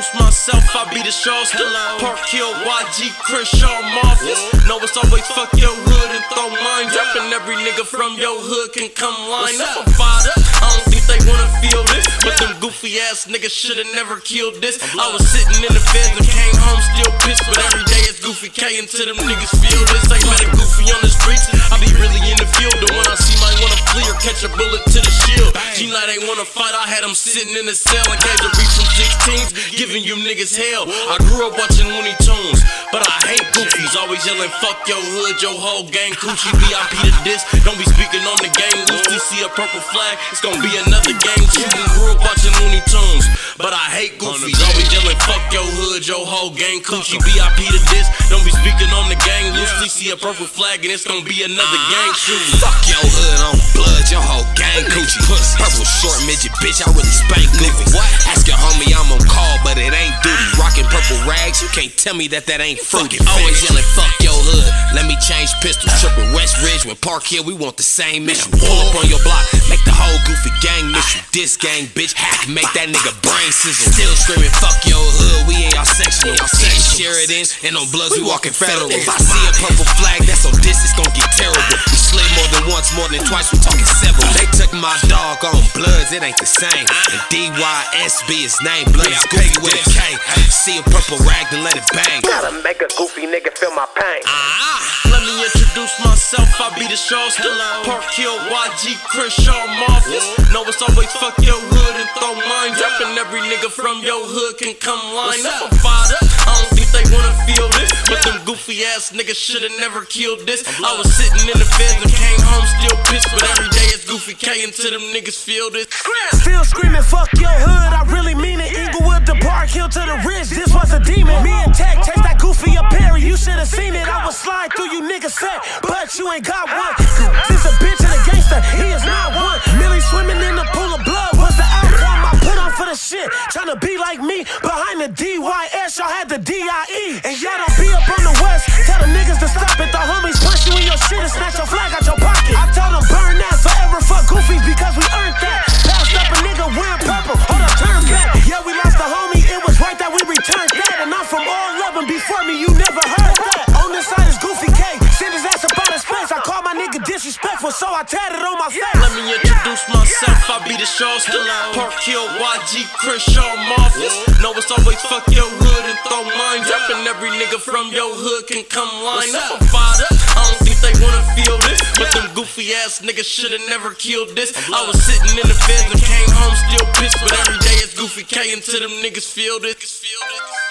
introduce myself, I be the Shawsta. Park Hill, YG, Chris Shaw, Marcus. Know it's always fuck your hood and throw mine up, and every nigga from your hood can come line up. Father, I don't think they wanna feel this, but them goofy ass niggas shoulda never killed this. I was sitting in the feds and came home still pissed, but every day it's Goofy K until them niggas feel this. Ain't met a goofy on the streets, I be really in the field. The one I see might wanna flee or catch a bullet to the shield. G-Night ain't wanna fight, I had him sitting in the cell and gave the reach from 16s, giving you niggas hell. I grew up watching Looney Tunes, but I hate goofies. Always yelling, fuck your hood, your whole gang coochie. VIP to this, don't be speaking on the game loosely. See a purple flag, it's gonna be another gang shooting. Grew up watching Looney Tunes, but I hate goofies. Always yelling, fuck your hood, your whole gang coochie. VIP to this, don't be speaking on the gang loosely. See a purple flag and it's gonna be another gang shooting. Fuck your hood on blood, your whole gang coochie. Purple short midget, bitch, I really spank goofy. Ask your homie, I'm on call, but it ain't duty. Rockin' purple rags, you can't tell me that ain't fruity. Always yelling, fuck your hood, let me change pistols. Trippin' West Ridge, when Park Hill, we want the same mission. Pull up on your block, make the whole goofy gang miss you. This gang, bitch, make that nigga brain sizzle. Still screaming, fuck your hood, we in y'all section. Y'all section Sheridan, and on Bloods, we walking federal. If I see a purple flag, that's on this, it's gon' get terrible. We slid more than once, more than twice, we talking several. They took my dog on Bloods, it ain't the same. And DYSB his name, Blood is Goofy with a K. See a purple rag, then let it bang. Gotta make a goofy nigga feel my pain. Let me introduce myself, I be the Shawsta. Park Hill, YG, Chris Shaw, Marcus. Know it's always fuck your hood and throw mine up, and every nigga from your hood can come line up. Father, I don't think they wanna feel this, but them goofy ass niggas shoulda never killed this. I was sitting in the feds and came home still pissed, but every day it's Goofy K until them niggas feel this. Still screaming, fuck your hood, I really mean it. Inglewood to Park Hill to the Ridge, this was a demon. Me and Tech chased that goofy up Perry, you shoulda seen it. I was slide through you niggas set, but you ain't got one. This a bitch and a gangster, he is not one. Millie swimming in the pool of blood was the outcome. I put on for the shit, tryna be like me. Behind the DYS, y'all had the DIE. And y'all don't be up on the west, tell them niggas to stop it. The homies punch you in your shit and snatch your flag out your pocket. I told them burn that, forever fuck goofies because we earned that. Passed up a nigga wearing purple, hold up, turn back. Yeah, we lost the homie, it was right that we returned that. And I'm from all of them before me, you never heard that. On this side is Goofy K, send his ass up out of space. I call my nigga disrespectful, so I tatted on my face. Let me introduce myself, I be the Shawsta. Park Hill, YG, Chris Shaw, Marcus. Know it's always fuck your hood and throw mine up, and every nigga from your hood can come line up. Father, I don't think they wanna feel this, but them goofy ass niggas shoulda never killed this. I was sitting in the feds and came home still pissed, but every day it's Goofy K until them niggas feel this.